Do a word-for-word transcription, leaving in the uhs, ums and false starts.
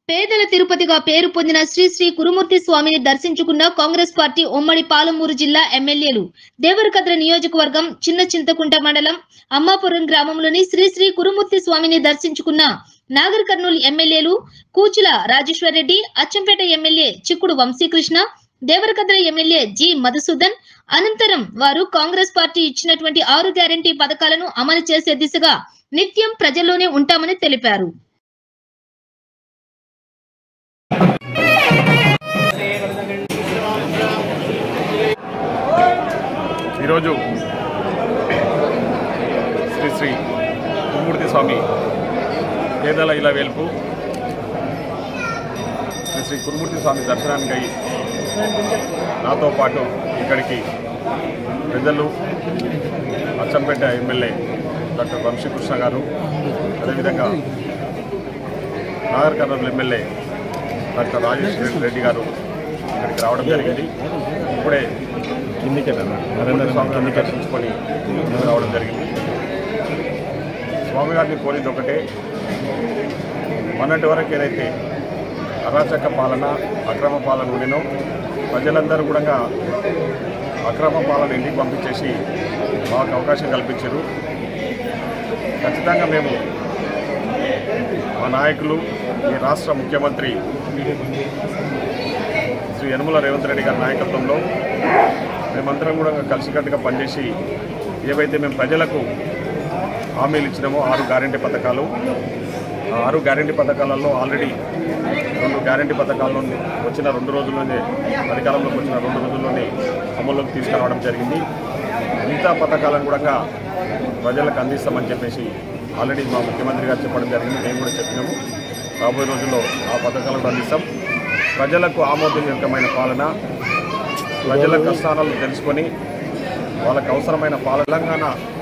పేదల తిరుపతిగా పేరు పొందిన శ్రీ శ్రీ కురుమూర్తి స్వామిని దర్శించుకున్న కాంగ్రెస్ పార్టీ ఉమ్మడి పాలమూరు జిల్లా ఎమ్మెల్యేలు దేవరకద్ర నియోజకవర్గం చిన్న చింతకుంట మండలం అమ్మాపురం గ్రామంలోని శ్రీ శ్రీ కురుమూర్తి స్వామిని దర్శించుకున్న నాగర్ కర్నూలు ఎమ్మెల్యేలు Kuchula Rajeshwar Reddy, Achampet MLA Chikkudu Vamshi Krishna, Devarakadra MLA G Madhusudan. అనంతరం వారు కాంగ్రెస్ పార్టీ ఇచ్చినటువంటి ఆరు గ్యారెంటీ పథకాలను అమలు చేసే దిశగా నిత్యం ప్రజల్లోనే ఉంటామని తెలిపారు. ఈరోజు శ్రీ శ్రీ కురుమూర్తి స్వామి పేదల ఇలా వేల్పు శ్రీ శ్రీ కురుమూర్తి స్వామి దర్శనానికి నాతో పాటు ఇక్కడికి పెద్దలు అచ్చంపేట ఎమ్మెల్యే డాక్టర్ వంశీకృష్ణ గారు, అదేవిధంగా Nagarkurnool MLA doctor Rajeshwar Reddy గారు ఇక్కడికి రావడం జరిగింది. ఇప్పుడే స్వామివారిని దర్శించుకొని రావడం జరిగింది. స్వామివారిని కోరింది ఒకటే, మొన్నటి వరకు ఏదైతే అరాచక పాలన, అక్రమ పాలన ఉండేనో ప్రజలందరూ కూడా అక్రమ పాలన ఇంటికి పంపించేసి మాకు అవకాశం కల్పించారు. ఖచ్చితంగా మేము మా నాయకులు, ఈ రాష్ట్ర ముఖ్యమంత్రి శ్రీ యనమల రేవంత్ రెడ్డి గారి నాయకత్వంలో మేమందరం కూడా కలిసికట్టుగా పనిచేసి ఏవైతే మేము ప్రజలకు హామీలు ఇచ్చినామో ఆరు గ్యారెంటీ పథకాలు, ఆ ఆరు గ్యారెంటీ పథకాలలో ఆల్రెడీ రెండు గ్యారెంటీ పథకాల్లో వచ్చిన రెండు రోజుల్లోనే అధికారంలోకి వచ్చిన రెండు రోజుల్లోనే అమల్లోకి తీసుకురావడం జరిగింది. మిగతా పథకాలను కూడా ప్రజలకు అందిస్తామని చెప్పేసి ఆల్రెడీ మా ముఖ్యమంత్రి గారు చెప్పడం జరిగింది. మేము కూడా చెప్పినాము, రాబోయే రోజుల్లో ఆ పథకాలను అందిస్తాం. ప్రజలకు ఆమోదయోగ్యమైన పాలన, ప్రజల కష్టాలను తెలుసుకొని వాళ్ళకు అవసరమైన పాలన తెలంగాణ